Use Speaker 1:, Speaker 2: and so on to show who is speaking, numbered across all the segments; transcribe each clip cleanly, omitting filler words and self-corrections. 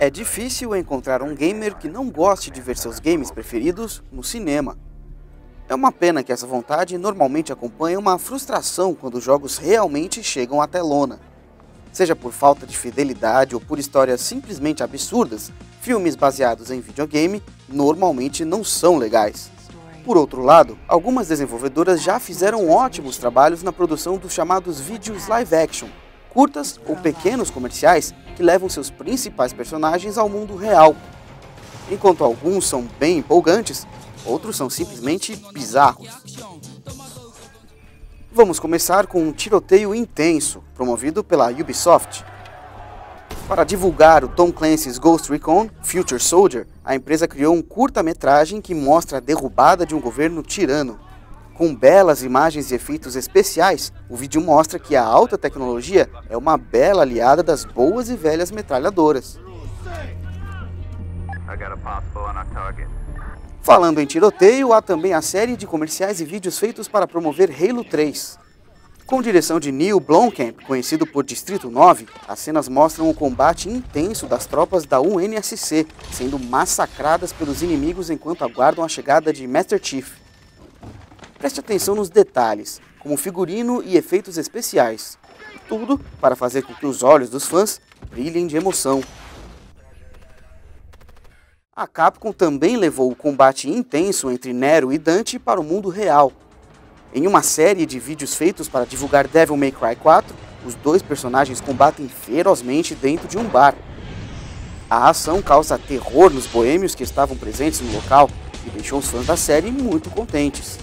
Speaker 1: É difícil encontrar um gamer que não goste de ver seus games preferidos no cinema. É uma pena que essa vontade normalmente acompanha uma frustração quando os jogos realmente chegam à telona. Seja por falta de fidelidade ou por histórias simplesmente absurdas, filmes baseados em videogame normalmente não são legais. Por outro lado, algumas desenvolvedoras já fizeram ótimos trabalhos na produção dos chamados vídeos live action, curtas ou pequenos comerciais que levam seus principais personagens ao mundo real. Enquanto alguns são bem empolgantes, outros são simplesmente bizarros. Vamos começar com um tiroteio intenso, promovido pela Ubisoft. Para divulgar o Tom Clancy's Ghost Recon Future Soldier, a empresa criou um curta-metragem que mostra a derrubada de um governo tirano. Com belas imagens e efeitos especiais, o vídeo mostra que a alta tecnologia é uma bela aliada das boas e velhas metralhadoras. Falando em tiroteio, há também a série de comerciais e vídeos feitos para promover Halo 3. Com direção de Neil Blomkamp, conhecido por Distrito 9, as cenas mostram o combate intenso das tropas da UNSC, sendo massacradas pelos inimigos enquanto aguardam a chegada de Master Chief. Preste atenção nos detalhes, como figurino e efeitos especiais. Tudo para fazer com que os olhos dos fãs brilhem de emoção. A Capcom também levou o combate intenso entre Nero e Dante para o mundo real. Em uma série de vídeos feitos para divulgar Devil May Cry 4, os dois personagens combatem ferozmente dentro de um bar. A ação causa terror nos boêmios que estavam presentes no local e deixou os fãs da série muito contentes.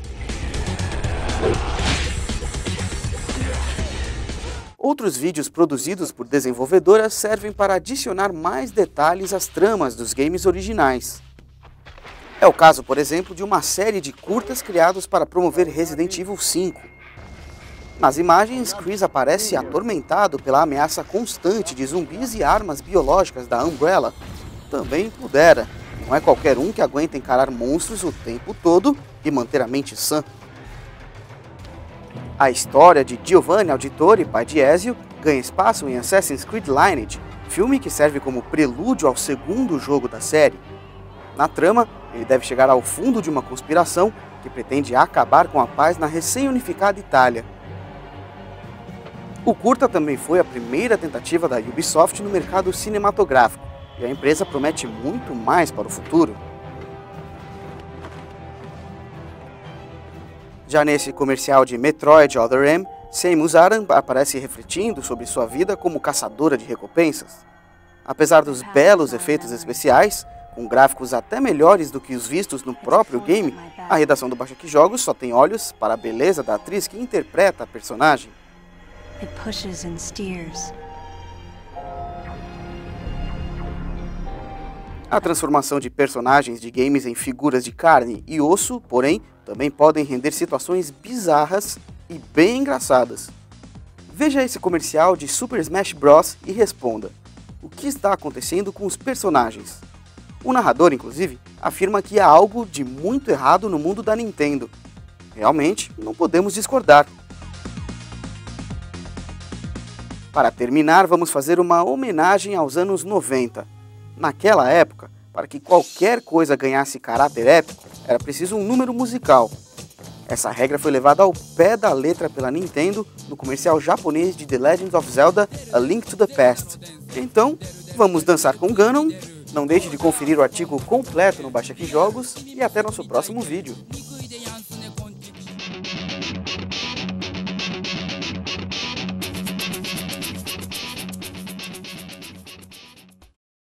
Speaker 1: Outros vídeos produzidos por desenvolvedoras servem para adicionar mais detalhes às tramas dos games originais. É o caso, por exemplo, de uma série de curtas criados para promover Resident Evil 5. Nas imagens, Chris aparece atormentado pela ameaça constante de zumbis e armas biológicas da Umbrella. Também pudera, não é qualquer um que aguenta encarar monstros o tempo todo e manter a mente sã. A história de Giovanni Auditore, pai de Ezio, ganha espaço em Assassin's Creed Lineage, filme que serve como prelúdio ao segundo jogo da série. Na trama, ele deve chegar ao fundo de uma conspiração que pretende acabar com a paz na recém-unificada Itália. O curta também foi a primeira tentativa da Ubisoft no mercado cinematográfico, e a empresa promete muito mais para o futuro. Já nesse comercial de Metroid Other M, Samus Aran aparece refletindo sobre sua vida como caçadora de recompensas. Apesar dos belos efeitos especiais, com gráficos até melhores do que os vistos no próprio game, a redação do Baixa Aqui Jogos só tem olhos para a beleza da atriz que interpreta a personagem. A transformação de personagens de games em figuras de carne e osso, porém, também podem render situações bizarras e bem engraçadas. Veja esse comercial de Super Smash Bros. E responda: o que está acontecendo com os personagens? O narrador, inclusive, afirma que há algo de muito errado no mundo da Nintendo. Realmente, não podemos discordar. Para terminar, vamos fazer uma homenagem aos anos 90. Naquela época, para que qualquer coisa ganhasse caráter épico, era preciso um número musical. Essa regra foi levada ao pé da letra pela Nintendo no comercial japonês de The Legend of Zelda: A Link to the Past. Então, vamos dançar com Ganon. Não deixe de conferir o artigo completo no Baixa Aqui Jogos e até nosso próximo vídeo.